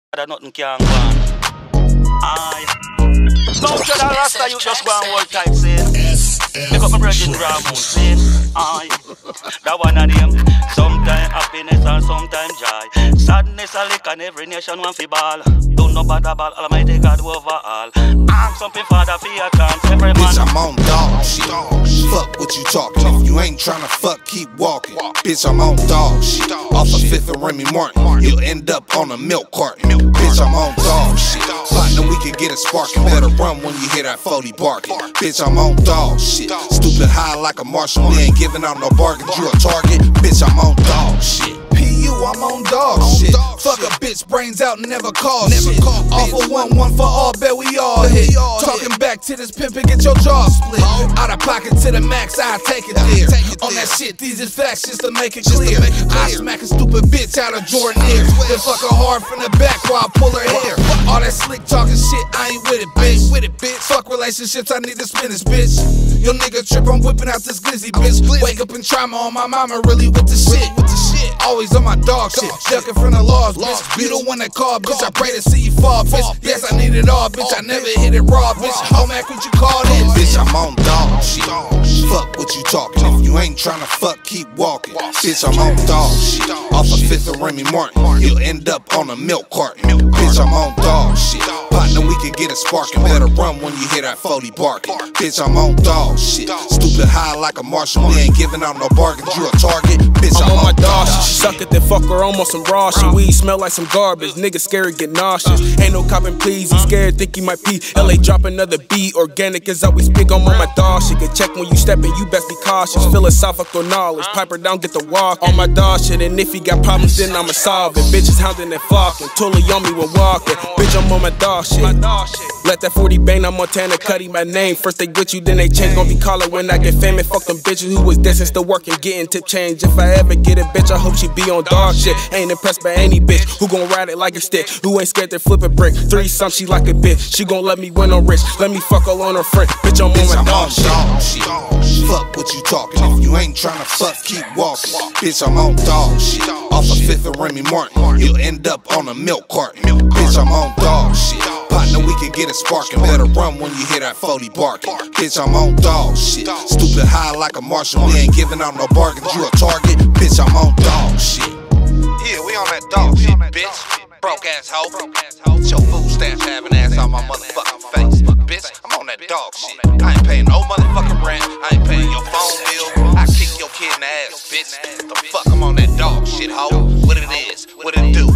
that nothing can go on. Aye. Don't tell that Rasta you just go and hold tight, say. Pick up my bread in Ramon, say. Aye. That one of them. Sometimes happiness and sometimes joy. Sadness a lick and every nation want fi ball. Don't know about the ball, Almighty God overall. Ask something Father for your chance, every man. Bitch, I'm on dog shit. Fuck what you talking. If you ain't tryna fuck, keep walking. Bitch, I'm on dog shit. Off of 5th and Remy Martin, you'll end up on a milk carton. Bitch, I'm on dog shit. Partner, we can get a sparkin'. Better run when you hear that 40 barking. Bitch, I'm on dog shit. Stupid high like a Marshall. We ain't giving out no bargains. You a target. Bitch, I'm on dog shit. I'm on dog shit. Fuck a bitch, brains out, never call shit. Off of 1-1 for all, bet we all hit. Talking back to this pimp and get your jaw split. Out of pocket to the max, I take it there. On that shit, these is facts just to make it clear. I smack a stupid bitch out of Jordan ears. Then fuck her hard from the back while I pull her hair. All that slick talking shit, I ain't with it, bitch. Fuck relationships, I need to spin this bitch. Your nigga trip, I'm whipping out this glizzy bitch. Wake up in trauma on my mama, really with the shit. Always on my dog shit, ducking from the laws, bitch. You the one that called, bitch. I pray to see you fall, bitch. Yes, I need it all, bitch. I never hit it raw, bitch. Oh man, what you call this? Bitch, I'm on dog shit. Fuck what you talking. If you ain't tryna fuck, keep walking. Bitch, I'm on dog shit. Off of 5th and Remy Martin, you'll end up on a milk carton. Bitch, I'm on dog shit. Partner, we can get a sparkin'. Better run when you hear that 40 barking. Bitch, I'm on dog shit. Stupid high like a Marshall. We ain't giving out no bargains. You a target. Bitch, I'm on my dog shit. Suck it, then fuck her almost some raw shit. Weed smell like some garbage. Niggas scared, get nauseous. Ain't no copping, please. He scared, think he might pee. LA drop another beat. Organic is always big. I'm on my dog shit. Get checked when you steppin', you best be cautious. Philosophical knowledge. Piper down, get the walk. On my dog shit. And if he got problems, then I'ma solve it. Bitches hounding and flocking. Totally on me when walking. Bitch, I'm on my dog shit. Let that 40 bang, I'm Montana Cuddy, my name. First they get you, then they change. Gonna be calling when I get famous. Fuck them bitches who was destined, still working, getting tip change. If I ever get a bitch, I hope she be on dog shit. Ain't impressed by any bitch who gon' ride it like a stick. Who ain't scared to flip a brick. 3-some, she like a bitch. She gon' let me win on rich. Let me fuck all on her friend. Bitch, I'm on my dog shit. Fuck what you talking. If you ain't tryna fuck, keep walking. Bitch, I'm on dog shit. Off of 5th and Remy Martin, you'll end up on a milk carton. Bitch, I'm on dog shit. Partner, we can get a sparkin'. Better run when you hear that 40 barking. Bitch, I'm on dog shit. Stupid high like a Marshall. We ain't giving out no bargains. You a target. Bitch, I'm on dog shit. Yeah, we on that dog shit, bitch. Broke ass hoe. Get your food stamps having ass on my motherfucking face. Bitch, I'm on that dog shit. I ain't paying no motherfucking rent. I ain't paying your phone bill. I kick your kid in the ass, bitch. The fuck, I'm on that dog shit, hoe. What it is, what it do.